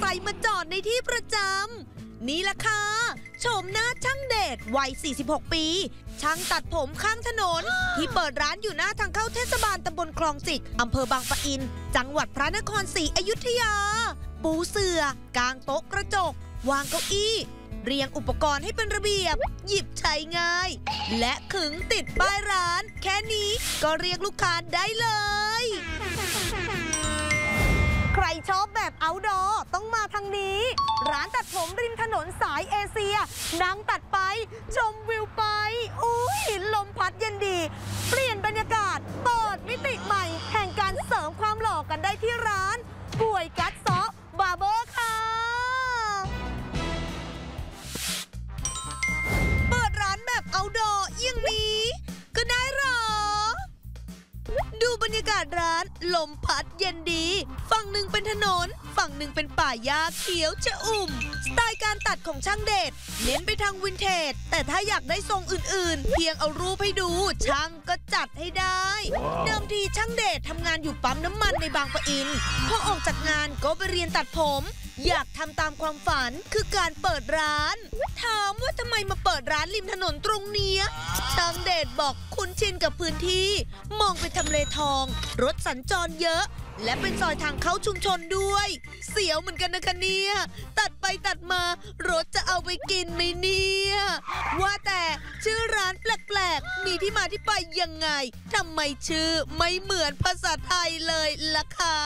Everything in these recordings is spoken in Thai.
รมาจอดในที่ประจำนี่แหละค่ะโฉมหน้าช่างเดชวัย 46 ปีช่างตัดผมข้างถนนที่เปิดร้านอยู่หน้าทางเข้าเทศบาลตำบลคลองจิกอำเภอบางปะอินจังหวัดพระนครศรีอยุธยาปูเสื่อกางโต๊ะกระจกวางเก้าอี้เรียงอุปกรณ์ให้เป็นระเบียบหยิบใช้ง่ายและขึงติดป้ายร้านแค่นี้ก็เรียกลูกค้าได้เลยใครชอบแบบเอาท์ดอร์ต้องมาทางนี้ร้านตัดผมริมถนนสายเอเชียนั่งตัดไปชมวิวไปอุ้ยลมพัดเย็นดีเปลี่ยนบรรยากาศเปิดมิติใหม่แห่งการเสริมความหล่อกันได้ที่ร้านป่วยกัดซอบาร์เบอร์ค่ะเปิดร้านแบบเอาท์ดอร์อย่างนี้ก็ได้หรอดูบรรยากาศร้านลมพัดเย็นดีฝั่งหนึ่งเป็นถนนฝั่งหนึ่งเป็นป่าหญ้าเขียวชอุ่มสไตล์การตัดของช่างเดชเน้นไปทางวินเทจแต่ถ้าอยากได้ทรงอื่นๆเพียงเอารูปให้ดูช่างก็จัดให้ได้เดิมทีช่างเดชทำงานอยู่ปั๊มน้ำมันในบางปะอินพอออกจากงานก็ไปเรียนตัดผมอยากทำตามความฝันคือการเปิดร้านถามว่าทำไมมาเปิดร้านริมถนนตรงเนี้ยช่างเดชบอกคุ้นชินกับพื้นที่มองไปทำเลทองรถสัญจรเยอะและเป็นซอยทางเข้าชุมชนด้วยเสียวเหมือนกันนะคะเนี่ยตัดไปตัดมารถจะเอาไปกินไหมเนี่ยว่าแต่ชื่อร้านแปลกๆมีที่มาที่ไปยังไงทำไมชื่อไม่เหมือนภาษาไทยเลยล่ะคะ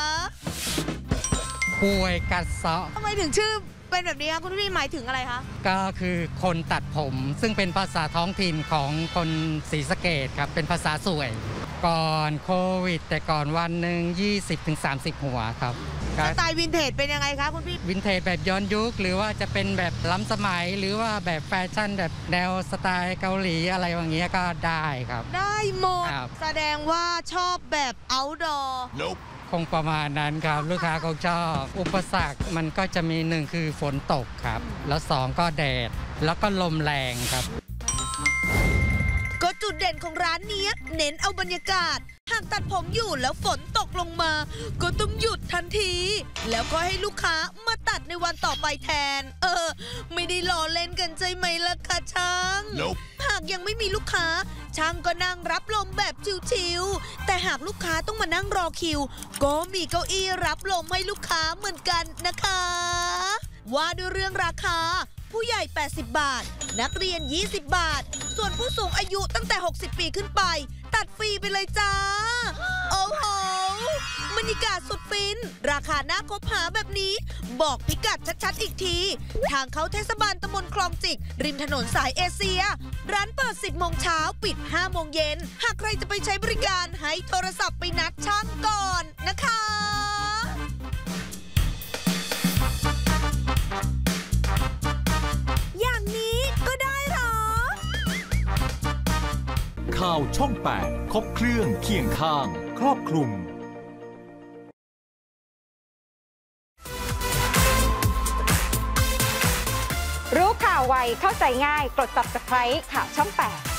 ป่วยกัดเซาะทำไมถึงชื่อเป็นแบบนี้คะคุณพี่หมายถึงอะไรคะก็คือคนตัดผมซึ่งเป็นภาษาท้องถิ่นของคนศรีสะเกษครับเป็นภาษาสวยก่อนโควิดแต่ก่อนวันหนึ่ง20-30 หัวครับสไตล์วินเทจเป็นยังไงคะคุณพี่วินเทจแบบย้อนยุคหรือว่าจะเป็นแบบล้ำสมัยหรือว่าแบบแฟชั่นแบบแนวสไตล์เกาหลีอะไรอย่างเงี้ยก็ได้ครับได้หมดแสดงว่าชอบแบบ outdoor คงประมาณนั้นครับลูกค้าคงชอบอุปสรรคมันก็จะมี1คือฝนตกครับแล้ว2ก็แดดแล้วก็ลมแรงครับก็จุดเด่นของร้านนี้เน้นเอาบรรยากาศหากตัดผมอยู่แล้วฝนตกลงมาก็ต้องหยุดทันทีแล้วก็ให้ลูกค้ามาตัดในวันต่อไปแทนไม่ได้ล้อเล่นกันใช่ไหมล่ะคะช่างหากยังไม่มีลูกค้าช่างก็นั่งรับลมแบบชิวๆแต่หากลูกค้าต้องมานั่งรอคิวก็มีเก้าอี้รับลมให้ลูกค้าเหมือนกันนะคะว่าด้วยเรื่องราคาผู้ใหญ่80 บาทนักเรียน20 บาทส่วนผู้สูงอายุตั้งแต่60 ปีขึ้นไปตัดฟรีไปเลยจ้าโอ้โหบรรยากาศสุดฟินราคาน่าคบหาแบบนี้บอกพิกัดชัดๆอีกทีทางเข้าเทศบาลตำบลคลองจิกริมถนนสายเอเชียร้านเปิด10 โมงเช้าปิด5 โมงเย็นหากใครจะไปใช้บริการให้โทรศัพท์ไปนัดช่างก่อนนะคะข่าวช่อง 8 ครบเครื่องเคียงข้างครอบคลุมรู้ข่าวไวเข้าใจง่ายกด Subscribe ข่าวช่อง 8